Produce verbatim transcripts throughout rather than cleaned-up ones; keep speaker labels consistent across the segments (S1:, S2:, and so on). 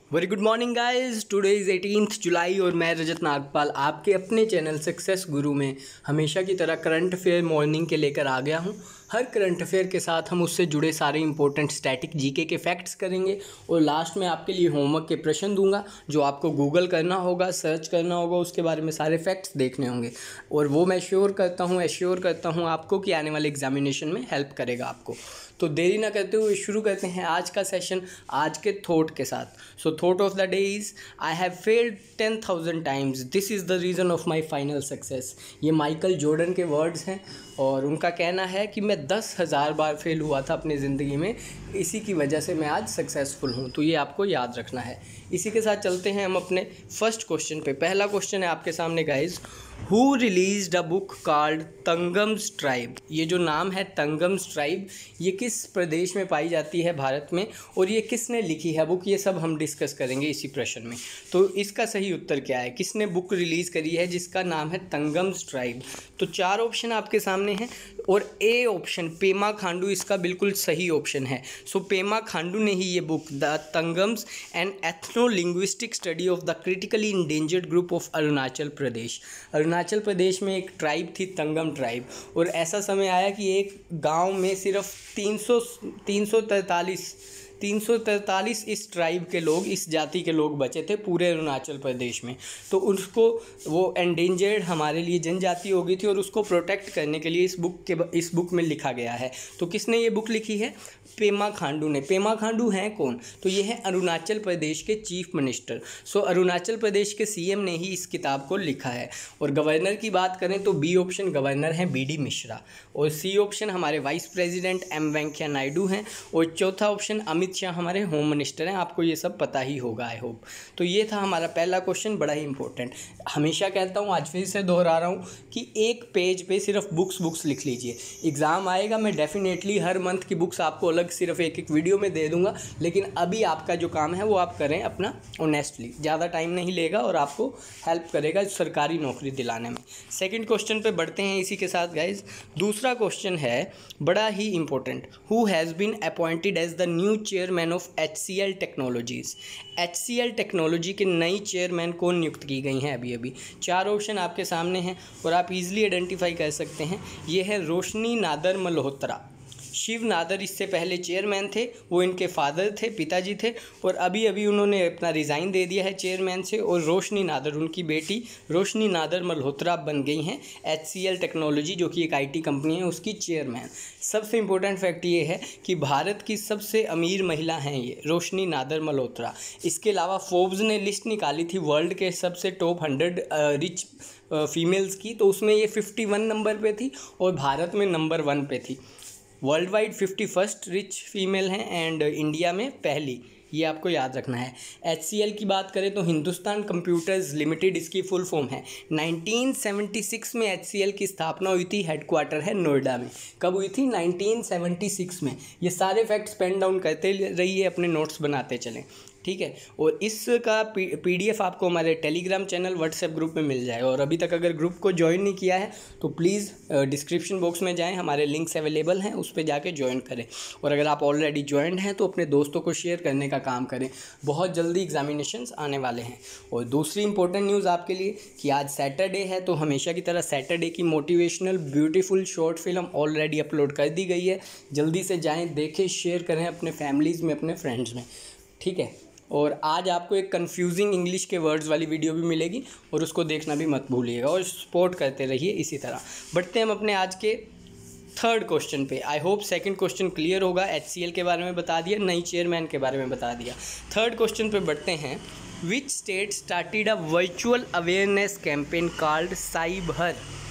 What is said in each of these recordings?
S1: Very good morning guys, today is eighteenth July और मैं रजत नागपाल आपके अपने चैनल सक्सेस गुरु में हमेशा की तरह करंट अफेयर मॉर्निंग के लेकर आ गया हूं। हर करंट अफेयर के साथ हम उससे जुड़े सारे इंपॉर्टेंट स्टैटिक जीके के फैक्ट्स करेंगे और लास्ट में आपके लिए होमवर्क के प्रश्न दूंगा जो आपको गूगल करना होगा, सर्च करना होगा, उसके बारे में सारे फैक्ट्स देखने होंगे और वो मैं श्योर करता हूँ एश्योर करता हूँ आपको कि आने वाले एग्जामिनेशन में हेल्प करेगा आपको। तो देरी ना करते हुए शुरू करते हैं आज का सेशन आज के थॉट के साथ। So thought of the day is I have failed ten thousand times, this is the reason of my final success. ये माइकल जॉर्डन के वर्ड्स हैं और उनका कहना है कि मैं दस हज़ार बार फेल हुआ था अपनी ज़िंदगी में, इसी की वजह से मैं आज सक्सेसफुल हूँ। तो ये आपको याद रखना है। इसी के साथ चलते हैं हम अपने फर्स्ट क्वेश्चन पे। पहला क्वेश्चन है आपके सामने guys, who released a book called Tangams tribe. ये जो नाम है तंगम्स ट्राइब, ये किस प्रदेश में पाई जाती है भारत में और ये किसने लिखी है बुक, ये सब हम डिस्कस करेंगे इसी प्रश्न में। तो इसका सही उत्तर क्या है, किसने बुक रिलीज़ करी है जिसका नाम है तंगम्स ट्राइब। तो चार ऑप्शन आपके सामने हैं और ए ऑप्शन पेमा खांडू इसका बिल्कुल सही ऑप्शन है। सो पेमा खांडू ने ही ये book the Tangams and ethnolinguistic study of the critically endangered group of Arunachal Pradesh. Arunachal Pradesh में एक ट्राइब थी तंगम ट्राइब और ऐसा समय आया कि एक गांव में सिर्फ तीन सौ तीन सौ तैंतालीस तीन सौ तैंतालीस इस ट्राइब के लोग, इस जाति के लोग बचे थे पूरे अरुणाचल प्रदेश में। तो उसको वो एंडेंजर्ड हमारे लिए जनजाति हो गई थी और उसको प्रोटेक्ट करने के लिए इस बुक के इस बुक में लिखा गया है। तो किसने ये बुक लिखी है? पेमा खांडू ने। पेमा खांडू हैं कौन? तो ये है अरुणाचल प्रदेश के chief minister. So Arunachal Pradesh के सीएम ने ही इस किताब को लिखा है। और गवर्नर की बात करें तो बी ऑप्शन गवर्नर हैं बी डी मिश्रा और सी ऑप्शन हमारे vice president M Venkaiah Naidu हैं और चौथा ऑप्शन अमित शाह हमारे होम मिनिस्टर हैं। आपको ये सब पता ही होगा आई होप। तो ये था हमारा पहला क्वेश्चन, बड़ा ही इंपॉर्टेंट। हमेशा कहता हूँ, आज फिर से दोहरा रहा हूँ कि एक पेज पे सिर्फ बुक्स बुक्स लिख लीजिए। एग्ज़ाम आएगा, मैं डेफिनेटली हर मंथ की बुक्स आपको अलग सिर्फ एक एक वीडियो में दे दूंगा, लेकिन अभी आपका जो काम है वो आप करें अपना ऑनेस्टली। ज़्यादा टाइम नहीं लेगा और आपको हेल्प करेगा सरकारी नौकरी दिलाने में। सेकंड क्वेश्चन पे बढ़ते हैं इसी के साथ गाइज। दूसरा क्वेश्चन है बड़ा ही important, who has been appointed as the new chairman of H C L technologies. H C L technology के नई चेयरमैन कौन नियुक्त की गई हैं अभी अभी? चार ऑप्शन आपके सामने हैं और आप इजीली आइडेंटिफाई कर सकते हैं। ये है रोशनी नादर मल्होत्रा। शिव नादर इससे पहले चेयरमैन थे, वो इनके फादर थे, पिताजी थे और अभी अभी उन्होंने अपना रिज़ाइन दे दिया है चेयरमैन से और रोशनी नादर, उनकी बेटी रोशनी नादर मल्होत्रा बन गई हैं एच सी एल टेक्नोलॉजी जो कि एक आईटी कंपनी है उसकी चेयरमैन। सबसे इम्पोर्टेंट फैक्ट ये है कि भारत की सबसे अमीर महिला हैं ये रोशनी नादर मल्होत्रा। इसके अलावा फोर्ब्स ने लिस्ट निकाली थी वर्ल्ड के सबसे टॉप हंड्रेड रिच फीमेल्स की, तो उसमें ये फिफ्टी वन नंबर पे थी और भारत में नंबर वन पे थी। World wide fifty first rich female हैं एंड इंडिया में पहली, ये आपको याद रखना है। एच सी एल की बात करें तो हिंदुस्तान कंप्यूटर्स लिमिटेड इसकी फुल फॉर्म है। नाइनटीन सेवेंटी सिक्स में एच सी एल की स्थापना हुई थी, हेडक्वार्टर है नोएडा में। कब हुई थी? नाइनटीन सेवेंटी सिक्स में। ये सारे फैक्ट्स पेन डाउन करते रहिए, अपने नोट्स बनाते चलें, ठीक है। और इसका पीडीएफ आपको हमारे टेलीग्राम चैनल व्हाट्सएप ग्रुप में मिल जाएगा और अभी तक अगर ग्रुप को ज्वाइन नहीं किया है तो प्लीज़ डिस्क्रिप्शन बॉक्स में जाएं, हमारे लिंक्स अवेलेबल हैं, उस पर जाके ज्वाइन करें। और अगर आप ऑलरेडी ज्वाइन हैं तो अपने दोस्तों को शेयर करने का काम करें, बहुत जल्दी एग्जामिनेशंस आने वाले हैं। और दूसरी इंपॉर्टेंट न्यूज़ आपके लिए कि आज सैटरडे है, तो हमेशा की तरह सैटरडे की motivational beautiful short film already upload कर दी गई है। जल्दी से जाएँ, देखें, शेयर करें अपने फैमिलीज़ में, अपने फ्रेंड्स में, ठीक है। और आज आपको एक कंफ्यूजिंग इंग्लिश के वर्ड्स वाली वीडियो भी मिलेगी और उसको देखना भी मत भूलिएगा और सपोर्ट करते रहिए इसी तरह। बढ़ते हैं हम अपने आज के थर्ड क्वेश्चन पे। I hope second question clear होगा। एच सी एल के बारे में बता दिया, नई चेयरमैन के बारे में बता दिया। थर्ड क्वेश्चन पे बढ़ते हैं, which state started a virtual awareness campaign called CyberHer.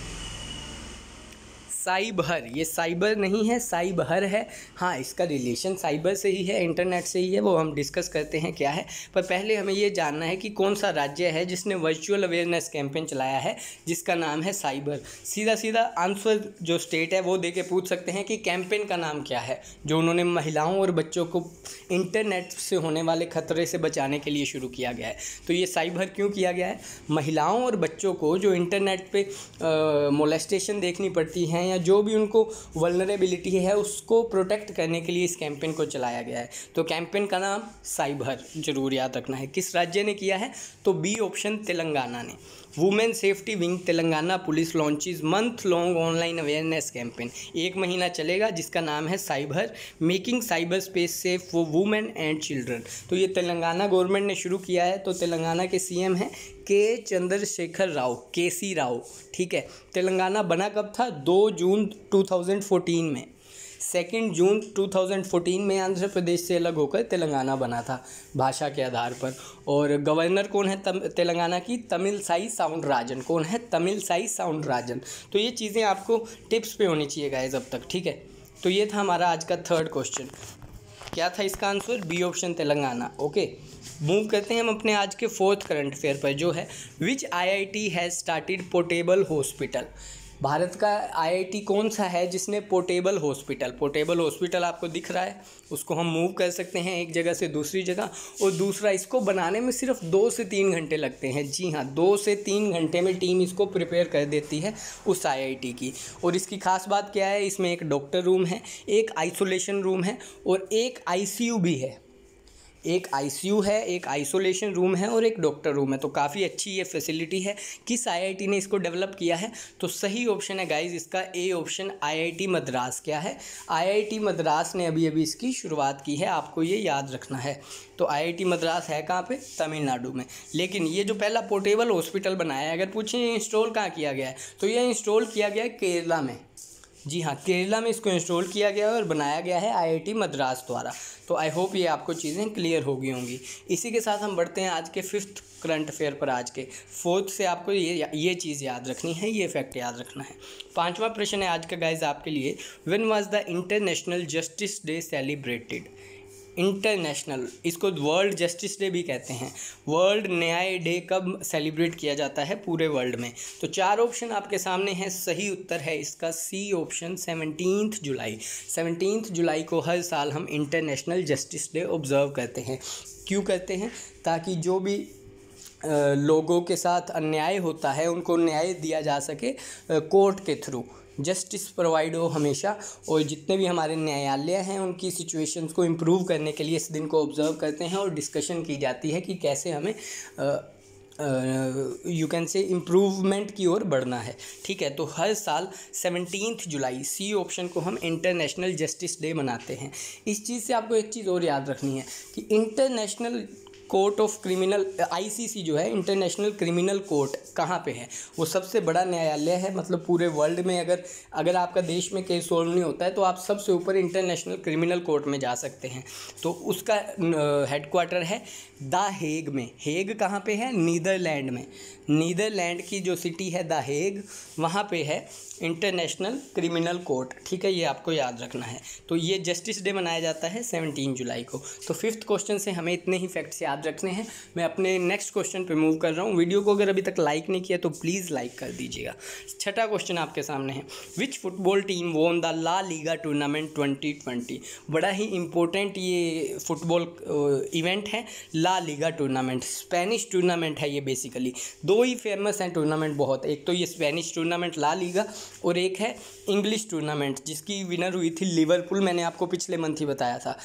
S1: CyberHer, ये साइबर नहीं है, साइबहर है। हाँ, इसका रिलेशन साइबर से ही है, इंटरनेट से ही है, वो हम डिस्कस करते हैं क्या है। पर पहले हमें ये जानना है कि कौन सा राज्य है जिसने वर्चुअल अवेयरनेस कैंपेन चलाया है जिसका नाम है साइबर। सीधा सीधा आंसर जो स्टेट है वो दे के पूछ सकते हैं कि कैंपेन का नाम क्या है जो उन्होंने महिलाओं और बच्चों को इंटरनेट से होने वाले खतरे से बचाने के लिए शुरू किया गया है। तो ये साइबर क्यों किया गया है? महिलाओं और बच्चों को जो इंटरनेट पे मोलेस्टेशन देखनी पड़ती हैं या जो भी उनको वल्नरेबिलिटी है उसको प्रोटेक्ट करने के लिए इस कैंपेन को चलाया गया है। तो कैंपेन का नाम साइबर, जरूर याद रखना है। किस राज्य ने किया है? तो बी ऑप्शन तेलंगाना ने। Women safety wing Telangana police launches month long online awareness campaign, एक महीना चलेगा, जिसका नाम है cyber, making cyber space safe for women and children. तो ये तेलंगाना गवर्नमेंट ने शुरू किया है। तो तेलंगाना के सीएम हैं के चंद्रशेखर राव, के सी राव, ठीक है। तेलंगाना बना कब था? दो जून दो हज़ार चौदह में। सेकेंड जून दो हज़ार चौदह में आंध्र प्रदेश से अलग होकर तेलंगाना बना था भाषा के आधार पर। और गवर्नर कौन है तेलंगाना की? तमिलसाई साउंडराजन। कौन है? तमिलसाई साउंडराजन। तो ये चीज़ें आपको टिप्स पे होनी चाहिए गाइस अब तक, ठीक है। तो ये था हमारा आज का थर्ड क्वेश्चन। क्या था इसका answer? B option Telangana. Okay, move करते हैं हम अपने आज के फोर्थ करंट अफेयर पर, जो है which IIT has started portable hospital. Bharat का आईआईटी कौन सा है जिसने पोर्टेबल हॉस्पिटल, पोर्टेबल हॉस्पिटल आपको दिख रहा है, उसको हम मूव कर सकते हैं एक जगह से दूसरी जगह। और दूसरा, इसको बनाने में सिर्फ दो से तीन घंटे लगते हैं। जी हाँ, दो से तीन घंटे में टीम इसको प्रिपेयर कर देती है उस आईआईटी की। और इसकी खास बात क्या है? इसमें एक डॉक्टर रूम है, एक आइसोलेशन रूम है और एक आईसीयू भी है। एक आईसीयू है, एक आइसोलेशन रूम है और एक डॉक्टर रूम है। तो काफ़ी अच्छी ये फैसिलिटी है। किस आईआईटी ने इसको डेवलप किया है? तो सही ऑप्शन है गाइज इसका ए ऑप्शन, आईआईटी मद्रास। क्या है? आईआईटी मद्रास ने अभी अभी इसकी शुरुआत की है, आपको ये याद रखना है। तो आईआईटी मद्रास है कहाँ पे? तमिलनाडु में। लेकिन ये जो पहला पोर्टेबल हॉस्पिटल बनाया है, अगर पूछें इंस्टॉल कहाँ किया गया है, तो ये इंस्टॉल किया गया है केरला में। जी हाँ, केरला में इसको इंस्टॉल किया गया है और बनाया गया है आईआईटी मद्रास द्वारा। तो आई होप ये आपको चीज़ें क्लियर हो गई होंगी। इसी के साथ हम बढ़ते हैं आज के फिफ्थ करंट अफेयर पर। आज के फोर्थ से आपको ये ये चीज़ याद रखनी है, ये फैक्ट याद रखना है। पांचवा प्रश्न है आज का गाइज आपके लिए, when was the international justice day celebrated. International, इसको वर्ल्ड जस्टिस डे भी कहते हैं। वर्ल्ड न्याय डे कब सेलिब्रेट किया जाता है पूरे वर्ल्ड में? तो चार ऑप्शन आपके सामने हैं, सही उत्तर है इसका सी ऑप्शन, सेवनटीन्थ जुलाई। सेवनटीन्थ जुलाई को हर साल हम इंटरनेशनल जस्टिस डे ऑब्जर्व करते हैं। क्यों करते हैं? ताकि जो भी लोगों के साथ अन्याय होता है उनको न्याय दिया जा सके कोर्ट के थ्रू, जस्टिस प्रोवाइड हो हमेशा। और जितने भी हमारे न्यायालय हैं उनकी सिचुएशंस को इम्प्रूव करने के लिए इस दिन को ऑब्जर्व करते हैं और डिस्कशन की जाती है कि कैसे हमें यू कैन से इम्प्रूवमेंट की ओर बढ़ना है, ठीक है। तो हर साल सेवनटीन्थ जुलाई, सी ऑप्शन को हम इंटरनेशनल जस्टिस डे मनाते हैं। इस चीज़ से आपको एक चीज़ और याद रखनी है कि international court of criminal, ICC जो है, इंटरनेशनल क्रिमिनल कोर्ट, कहाँ पे है? वो सबसे बड़ा न्यायालय है। मतलब पूरे वर्ल्ड में अगर अगर आपका देश में केस सॉल्व नहीं होता है तो आप सबसे ऊपर इंटरनेशनल क्रिमिनल कोर्ट में जा सकते हैं। तो उसका हेडक्वार्टर है द हेग में। हेग कहाँ पे है? नीदरलैंड में। नीदरलैंड की जो सिटी है द हेग, वहाँ पे है इंटरनेशनल क्रिमिनल कोर्ट, ठीक है। ये आपको याद रखना है। तो ये जस्टिस डे मनाया जाता है सेवनटीन जुलाई को। तो फिफ्थ क्वेश्चन से हमें इतने ही फैक्ट्स याद रखने हैं। मैं अपने नेक्स्ट क्वेश्चन पे मूव कर रहा हूँ। वीडियो को अगर अभी तक लाइक नहीं किया तो प्लीज़ लाइक कर दीजिएगा। छठा क्वेश्चन आपके सामने है, which football team won the La Liga tournament twenty twenty. बड़ा ही इंपॉर्टेंट ये फुटबॉल इवेंट है, La Liga tournament. Spanish tournament है ये बेसिकली। दो ही फेमस हैं टूर्नामेंट बहुत, एक तो ये स्पेनिश टूर्नामेंट ला लीगा और एक है इंग्लिश टूर्नामेंट जिसकी विनर हुई थी लिवरपूल। मैंने आपको पिछले मंथ ही बताया था,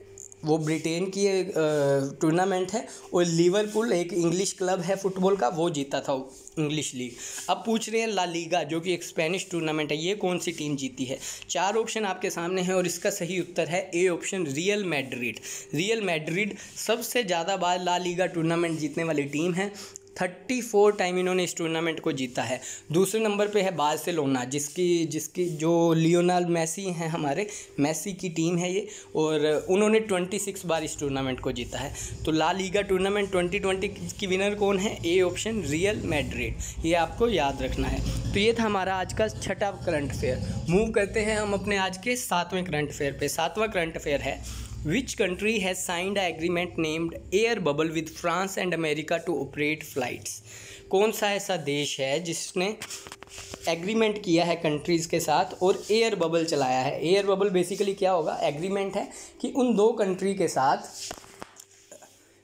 S1: वो ब्रिटेन की टूर्नामेंट है और लिवरपूल एक इंग्लिश क्लब है फुटबॉल का, वो जीता था इंग्लिश लीग। अब पूछ रहे हैं ला लीगा जो कि एक स्पेनिश टूर्नामेंट है, ये कौन सी टीम जीती है? चार ऑप्शन आपके सामने हैं और इसका सही उत्तर है A option, Real Madrid. Real Madrid सबसे ज़्यादा बार ला लीगा टूर्नामेंट जीतने वाली टीम है। थर्टी फोर टाइम इन्होंने इस टूर्नामेंट को जीता है। दूसरे नंबर पे है बार्सिलोना, जिसकी जिसकी जो लियोनेल मेसी हैं, हमारे मेसी की टीम है ये, और उन्होंने ट्वेंटी सिक्स बार इस टूर्नामेंट को जीता है। तो La Liga tournament twenty twenty की विनर कौन है? A option, Real Madrid. ये आपको याद रखना है। तो ये था हमारा आज का छठा करंट अफेयर। मूव करते हैं हम अपने आज के सातवें करंट अफेयर पे। सातवां करंट अफेयर है, Which country has signed an agreement named Air Bubble with France and America to operate flights? कौन सा ऐसा देश है जिसने एग्रीमेंट किया है कंट्रीज़ के साथ और एयर बबल चलाया है? एयर बबल बेसिकली क्या होगा? एग्रीमेंट है कि उन दो कंट्री के साथ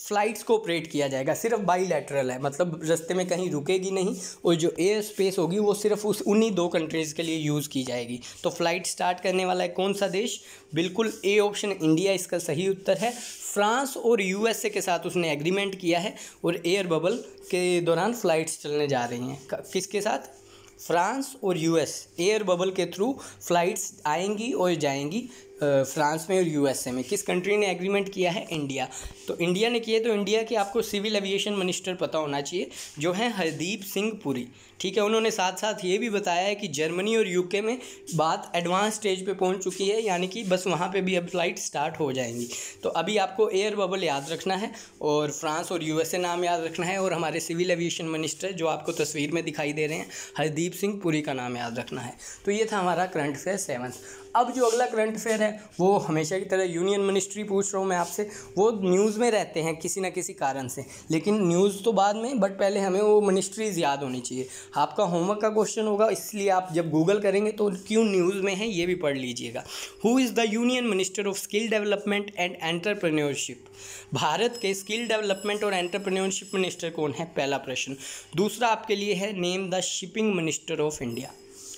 S1: फ़्लाइट्स को ऑपरेट किया जाएगा। सिर्फ बाईलैटरल है, मतलब रास्ते में कहीं रुकेगी नहीं और जो एयर स्पेस होगी वो सिर्फ उस उन्हीं दो कंट्रीज़ के लिए यूज़ की जाएगी। तो फ्लाइट स्टार्ट करने वाला है कौन सा देश? बिल्कुल ए ऑप्शन इंडिया इसका सही उत्तर है। फ्रांस और यूएसए के साथ उसने एग्रीमेंट किया है और एयर बबल के दौरान फ़्लाइट्स चलने जा रही हैं। किसके साथ? फ्रांस और यूएस एयर बबल के थ्रू फ्लाइट्स आएंगी और जाएंगी फ्रांस में और यूएसए में। किस कंट्री ने एग्रीमेंट किया है? इंडिया। तो इंडिया ने किया, तो इंडिया के आपको सिविल एविएशन मिनिस्टर पता होना चाहिए जो हैं हरदीप सिंह पुरी, ठीक है। उन्होंने साथ साथ ये भी बताया है कि जर्मनी और यूके में बात एडवांस स्टेज पे पहुंच चुकी है, यानी कि बस वहाँ पे भी अब फ्लाइट स्टार्ट हो जाएंगी। तो अभी आपको एयर बबल याद रखना है और फ्रांस और यूएसए नाम याद रखना है और हमारे सिविल एविएशन मिनिस्टर जो आपको तस्वीर में दिखाई दे रहे हैं हरदीप सिंह पुरी का नाम याद रखना है। तो ये था हमारा करंट अफेयर सेवन। अब जो अगला करंट अफेयर है वो हमेशा की तरह यूनियन मिनिस्ट्री पूछ रहा हूँ मैं आपसे। वो न्यूज़ में रहते हैं किसी ना किसी कारण से, लेकिन न्यूज़ तो बाद में, बट पहले हमें वो मिनिस्ट्रीज़ याद होनी चाहिए। आपका होमवर्क का क्वेश्चन होगा, इसलिए आप जब गूगल करेंगे तो क्यों न्यूज़ में है ये भी पढ़ लीजिएगा। Who is the union minister of skill development and entrepreneurship? Bharat के स्किल डेवलपमेंट और एंटरप्रेन्योरशिप मिनिस्टर कौन है? पहला प्रश्न। दूसरा आपके लिए है name the shipping minister of India.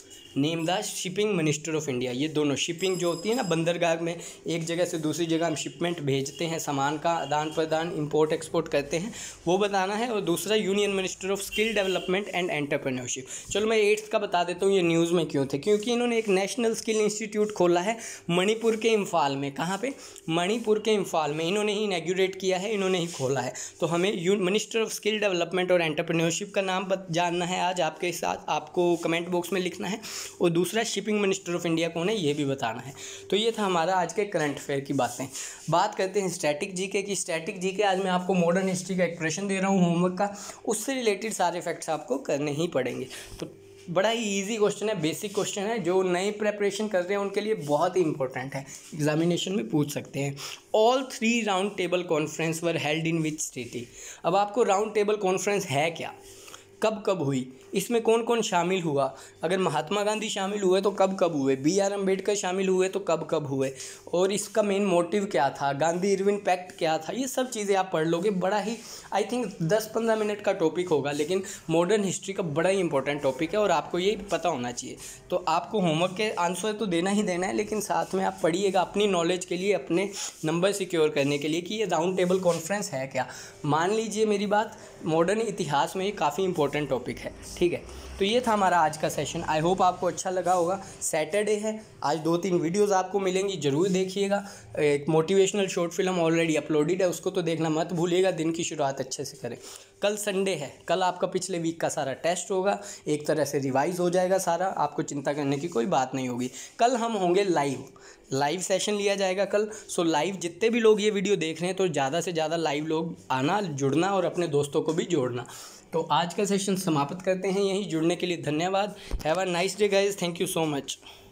S1: Name the shipping minister of India. ये दोनों शिपिंग जो होती है ना, बंदरगाह में एक जगह से दूसरी जगह हम शिपमेंट भेजते हैं, सामान का आदान प्रदान, इंपोर्ट एक्सपोर्ट करते हैं, वो बताना है। और दूसरा union minister of skill development and entrepreneurship. चलो मैं एट्थ का बता देता हूँ ये न्यूज़ में क्यों थे। क्योंकि इन्होंने एक नेशनल स्किल इंस्टीट्यूट खोला है मणिपुर के इम्फाल में। कहाँ पे? मणिपुर के इम्फाल में। इन्होंने ही इनैग्यूरेट किया है, इन्होंने ही खोला है। तो हमें मिनिस्टर ऑफ स्किल डेवलपमेंट और एंटरप्रेन्योरशिप का नाम जानना है आज आपके साथ, आपको कमेंट बॉक्स में लिखना है। और दूसरा शिपिंग मिनिस्टर ऑफ इंडिया कौन है ये भी बताना है। तो ये था हमारा आज के करंट अफेयर की बातें। बात करते हैं स्टैटिक जीके की। स्टैटिक जीके आज मैं आपको मॉडर्न हिस्ट्री का एक प्रश्न दे रहा हूँ होमवर्क का, उससे रिलेटेड सारे फैक्ट्स आपको करने ही पड़ेंगे। तो बड़ा ही इजी क्वेश्चन है, बेसिक क्वेश्चन है, जो नई प्रेपरेशन कर रहे हैं उनके लिए बहुत ही इंपॉर्टेंट है, एग्जामिनेशन में पूछ सकते हैं। All three round table conference were held in which city? अब आपको राउंड टेबल कॉन्फ्रेंस है क्या, कब कब हुई, इसमें कौन कौन शामिल हुआ, अगर महात्मा गांधी शामिल हुए तो कब कब हुए, बी आर अम्बेडकर शामिल हुए तो कब कब हुए, और इसका मेन मोटिव क्या था, गांधी इरविन पैक्ट क्या था, ये सब चीज़ें आप पढ़ लोगे। बड़ा ही आई थिंक दस पंद्रह मिनट का टॉपिक होगा, लेकिन मॉडर्न हिस्ट्री का बड़ा ही इंपॉर्टेंट टॉपिक है और आपको ये पता होना चाहिए। तो आपको होमवर्क के आंसर तो देना ही देना है, लेकिन साथ में आप पढ़िएगा अपनी नॉलेज के लिए, अपने नंबर सिक्योर करने के लिए कि ये राउंड टेबल कॉन्फ्रेंस है क्या। मान लीजिए मेरी बात, मॉडर्न इतिहास में ये काफ़ी इंपॉर्टेंट टॉपिक है, ठीक है। तो ये था हमारा आज का सेशन। आई होप आपको अच्छा लगा होगा। सैटरडे है आज, दो तीन वीडियोस आपको मिलेंगी, ज़रूर देखिएगा। एक motivational short film already uploaded है, उसको तो देखना मत भूलिएगा। दिन की शुरुआत अच्छे से करें। कल संडे है, कल आपका पिछले वीक का सारा टेस्ट होगा, एक तरह से रिवाइज हो जाएगा सारा, आपको चिंता करने की कोई बात नहीं होगी। कल हम होंगे लाइव, लाइव सेशन लिया जाएगा कल। सो लाइव जितने भी लोग ये वीडियो देख रहे हैं, तो ज़्यादा से ज़्यादा लाइव लोग आना, जुड़ना और अपने दोस्तों को भी जोड़ना। तो आज का सेशन समाप्त करते हैं यहीं। जुड़ने के लिए धन्यवाद। Have a nice day guys, thank you so much.